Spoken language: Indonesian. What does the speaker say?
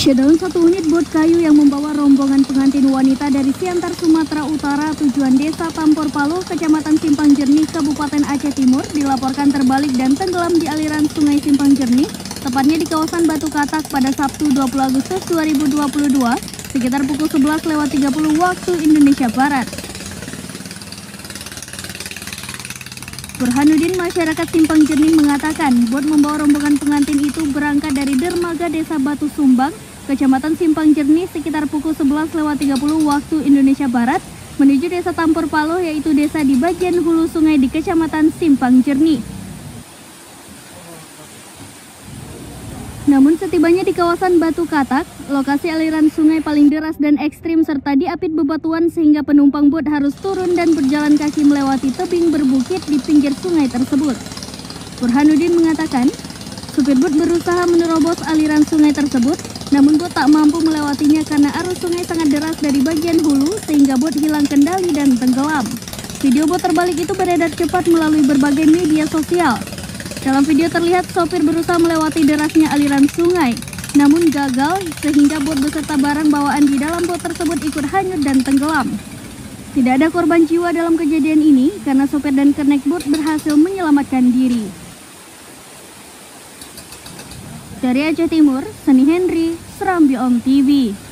Dalam satu unit bot kayu yang membawa rombongan pengantin wanita dari Siantar, Sumatera Utara tujuan Desa Tampor Paloh, Kecamatan Simpang Jernih, Kabupaten Aceh Timur dilaporkan terbalik dan tenggelam di aliran Sungai Simpang Jernih, tepatnya di kawasan Batu Katak pada Sabtu 20 Agustus 2022 sekitar pukul 11.30 waktu Indonesia Barat. Burhanuddin, masyarakat Simpang Jernih, mengatakan bot membawa rombongan pengantin itu berangkat dari dermaga Desa Batu Sumbang, Kecamatan Simpang Jernih sekitar pukul 11.30 waktu Indonesia Barat menuju Desa Tampor Paloh, yaitu desa di bagian hulu sungai di Kecamatan Simpang Jernih. Namun setibanya di kawasan Batu Katak, lokasi aliran sungai paling deras dan ekstrim serta diapit bebatuan sehingga penumpang bot harus turun dan berjalan kaki melewati tebing berbukit di pinggir sungai tersebut. Burhanuddin mengatakan, supir bot berusaha menerobos aliran sungai tersebut, namun bot tak mampu melewatinya karena arus sungai sangat deras dari bagian hulu sehingga bot hilang kendali dan tenggelam. Video bot terbalik itu beredar cepat melalui berbagai media sosial. Dalam video terlihat sopir berusaha melewati derasnya aliran sungai, namun gagal sehingga bot beserta barang bawaan di dalam bot tersebut ikut hanyut dan tenggelam. Tidak ada korban jiwa dalam kejadian ini karena sopir dan kernet bot berhasil menyelamatkan diri. Dari Aceh Timur, Seni Henry, Serambi Om TV.